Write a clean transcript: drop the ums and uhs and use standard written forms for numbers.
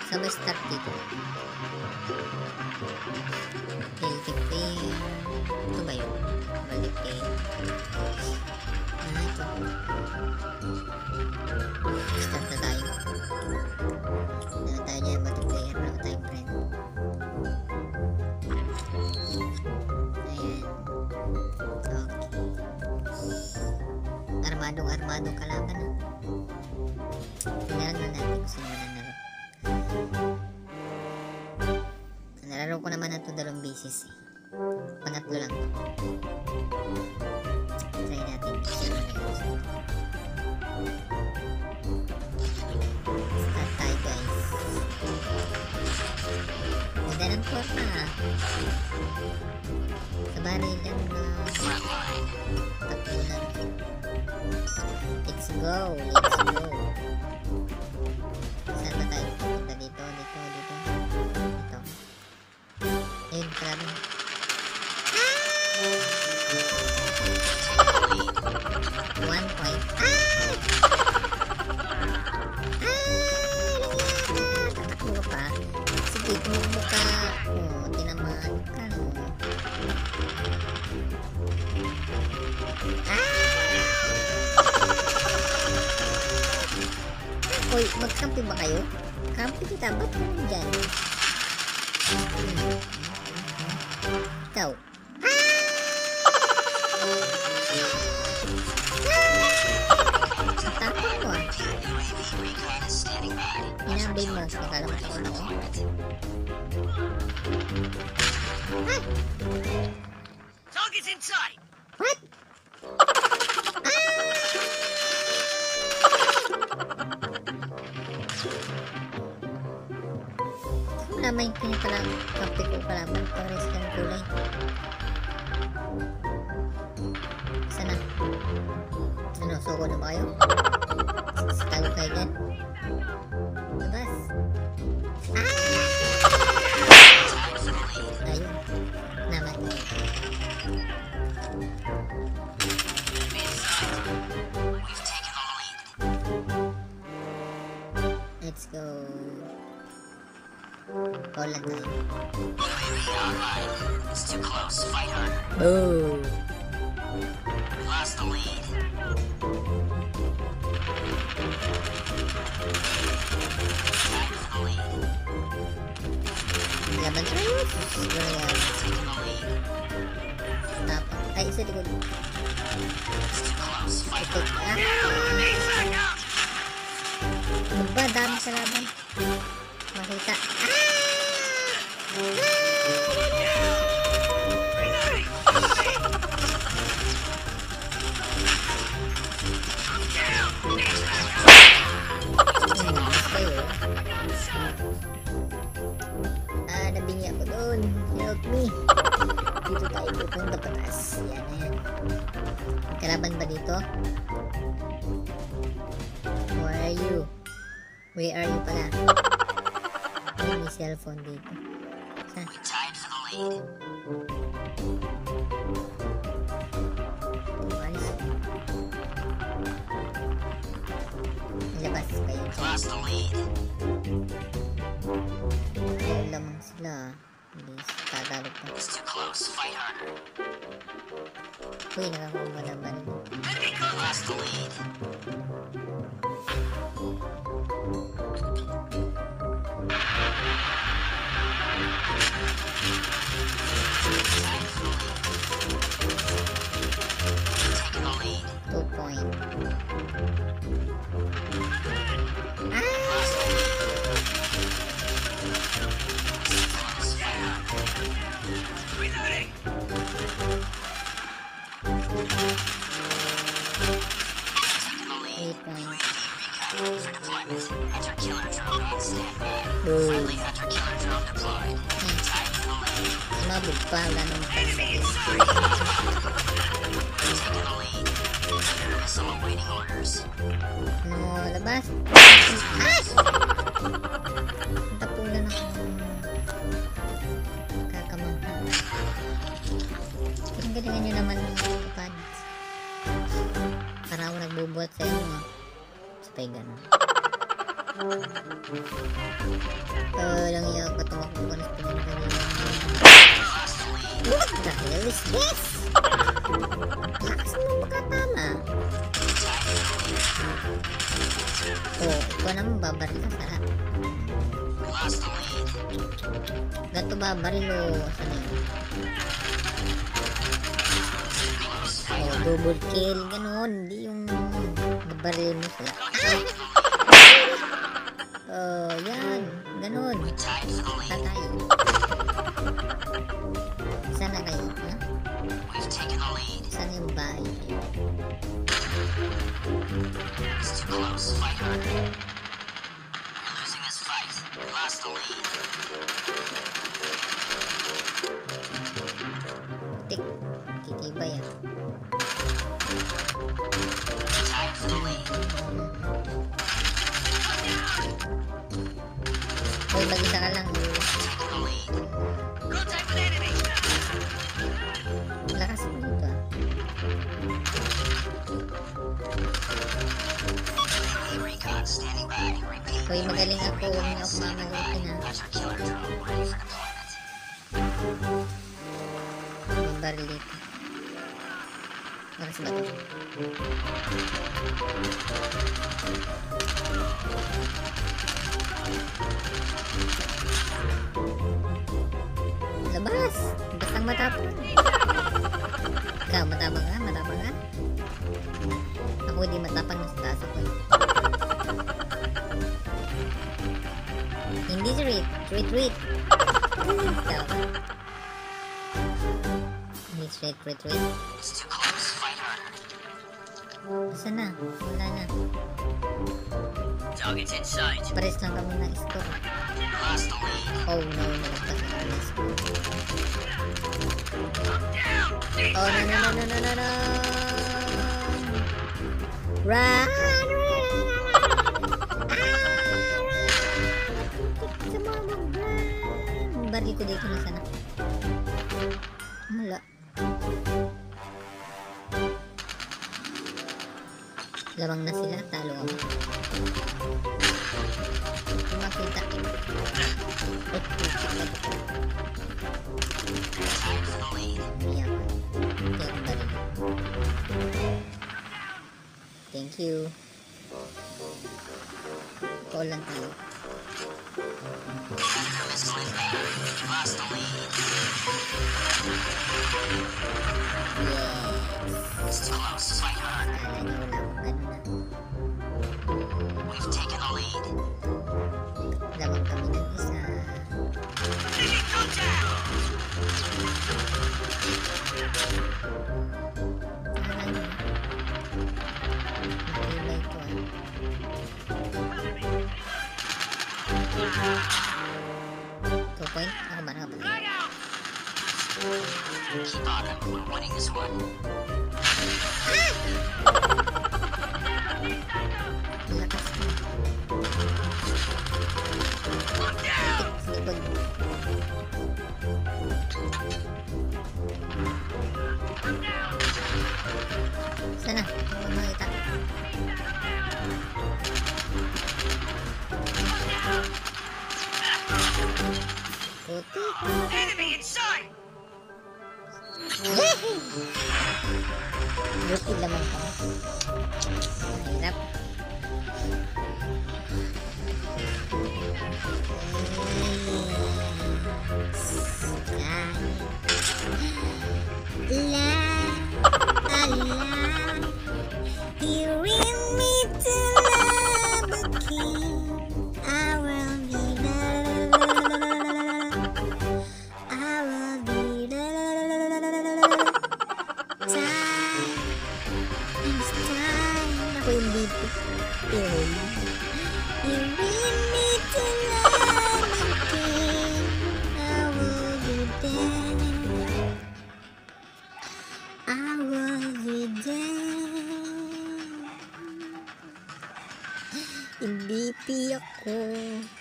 Saan ba start dito? Multiplayer. Ito ba yun? Multiplayer. Ito. Start na tayo. Naman tayo dyan. Multiplayer. Naman tayo friend. Ayan. Okay. Armadong kalaban na. Tingnan na natin kung sino mananalo. Nalaro ko naman na ito 2 beses eh. Pangatlo lang. Try natin. Start tayo guys. Ganda ng forma ha. Sa barilan na tapunan. Let's go. Let's go. Saan ba tayo? Punta dito. Dito. Ayun, grabe. 1 point. Tatakbo pa. Sige, tumugbo ka. Tinamaan ka. Hoy, magkampi ba kayo? Kampi kita, ba't mo dyan? Ikaw. Tapos mo ah. Hinabay mo. Nakalamat ako na ako. Target's in sight. What? May kanya pala kape ko kalaban pares ng kulay. Sana suko na ba kayo? Tago kayo dyan. Labas. Ayun naman. Let's go. Call lang tayo. It's too close. Fight harder. Boom! Lost the lead. Time for the lead. Laban tayo. Siguro yan. Taking the lead. Tapos. Ay, isa likod. It's too close. Fight Ito. harder. Need back out. Ano ba? Dami sa laban. Makita. Nabingi ako doon. Help me. Dito tayo pupunta patas. Yan na yan. Kalaban ba dito? Where are you? Where are you pala? May cellphone dito. Saan? We tied for the lead. Alis. Labas kayo. Lost the lead. Ayun lamang sila. Hindi tagalog pa. It's too close. Fight harder. Uy, nakakuha naman. Lost the lead. Taking the lead. 2 point. Reloading. Taking the lead. 3 point. Recon for deployment. Enter killer drone on standby. Boom. Friendly hunter killer drone deployed. Tied for the lead. Sumabog pa. Wala nang Enemy in sight. Taking the lead. Missile awaiting orders. No, labas. Tapunan ako. Kakamangha. Ang galingan nyo naman mga kapads. Para ako nagbubuhat sa inyo. Sa pay ganun. Lang iya ka tumakbo ka na sa pinagkanina. What the hell is this? Lakas mo makatama. Oh, ikaw naman babaril ka sarap. Gato babaril o saan yun? Oh, double kill, ganon. Hindi yung babaril mo sila. Oh, yan. Ganon. Patay. Sana kayo, ha? Sana yung bahay kayo? It's too close. Fight harder. You're losing this fight. We lost the lead. Tik. Kikibay, ah. Tied for the lead. Hoy, mag-isa ka lang. Taking the lead. Contact with enemy. Lakas mo dito, ah. Recon standing by. Repeat. Hoy, magaling ako. Huwag niyo ako mamalutin, ha. Got your killer drone ready for deployment. May baril dito. Lakas ba ito? Labas! Bastang matapang. Ikaw, matapang ka? Matapang ka? Ako hindi matapang na sa taas ako. Hindi retreat. Tama. Hindi retreat. It's too close. Fight harder. Saan na? Wala na. Target's in sight. Pares lang kami ng score. Lost the lead. Oh no, nalagpas na kami ng score. Oh no. Run! Come on, run! Baril ko dito na sana. Wala. Lamang na sila, talo ako. Kung makita. Oh, Tied for the lead. Iyak. Iyak pa rin. Thank you. Call lang tayo. Missile inbound. You lost the lead. Yes. It's too close. Fight harder. Kala niyo wala akong ganun na. We've taken the lead. Lamang kami ng isa. Taking contact. Kala niyo. Matibay ito, ah. 2 point? Ako ba nakapagay? Keep on it. We're winning this one. Lakas mo. Sa likod. Sana, huwag makita. Putik. Enemy in sight. Buti lamang ka. Mahirap. La, la, you bring me to love again. I will be I will be time. It's time. Ako yung dito. You bring me to love again. I will be there. I will be there. MVP ako.